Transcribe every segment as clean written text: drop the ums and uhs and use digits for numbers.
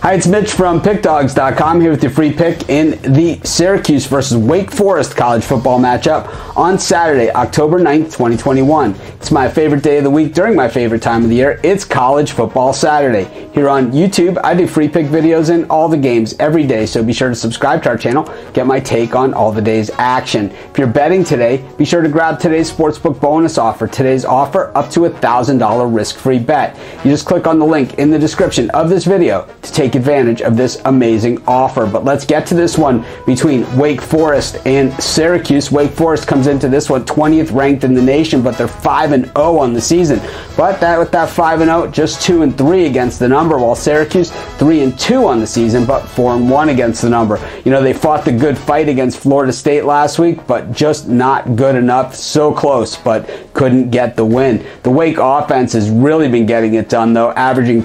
Hi, it's Mitch from PickDawgz.com here with your free pick in the Syracuse versus Wake Forest college football matchup on Saturday, October 9th, 2021. It's my favorite day of the week during my favorite time of the year. It's College Football Saturday. Here on YouTube, I do free pick videos in all the games every day, so be sure to subscribe to our channel, get my take on all the day's action. If you're betting today, be sure to grab today's sportsbook bonus offer. Today's offer, up to $1,000 risk-free bet. You just click on the link in the description of this video to take advantage of this amazing offer. But let's get to this one between Wake Forest and Syracuse. Wake Forest comes into this one 20th ranked in the nation, but they're 5-0 on the season. But with that 5-0, just 2-3 against the number, while Syracuse 3-2 on the season, but 4-1 against the number. You know, they fought the good fight against Florida State last week, but just not good enough. So close, but couldn't get the win. The Wake offense has really been getting it done, though, averaging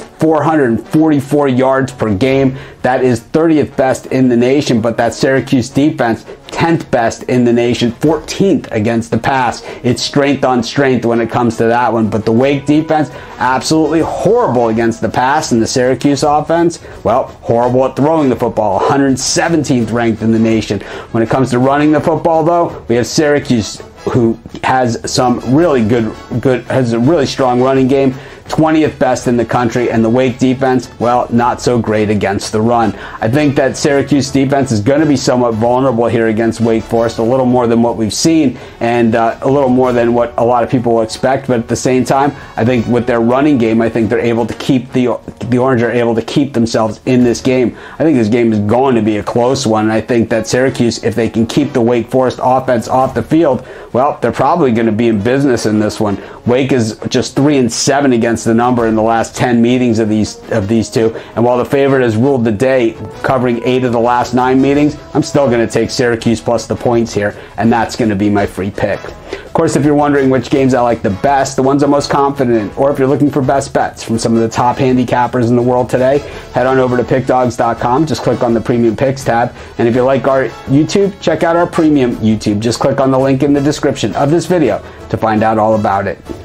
444 yards per game. That is 30th best in the nation, but that Syracuse defense, 10th best in the nation, 14th against the pass. It's strength on strength when it comes to that one, but the Wake defense, absolutely horrible against the pass, and the Syracuse offense, well, horrible at throwing the football, 117th ranked in the nation. When it comes to running the football, though, we have Syracuse, who has some really has a really strong running game, 20th best in the country, and the Wake defense, well, not so great against the run. I think that Syracuse defense is going to be somewhat vulnerable here against Wake Forest, a little more than what we've seen, and a little more than what a lot of people will expect. But at the same time, I think with their running game, I think they're able to keep the Orange are able to keep themselves in this game. I think this game is going to be a close one, and I think that Syracuse, if they can keep the Wake Forest offense off the field, well, they're probably going to be in business in this one. Wake is just 3-7 against the number in the last 10 meetings of these two, and while the favorite has ruled the day, covering 8 of the last 9 meetings, I'm still going to take Syracuse plus the points here, and that's going to be my free pick. Of course, if you're wondering which games I like the best, the ones I'm most confident in, or if you're looking for best bets from some of the top handicappers in the world today, head on over to PickDawgz.com. Just click on the Premium Picks tab. And if you like our YouTube, check out our Premium YouTube. Just click on the link in the description of this video to find out all about it.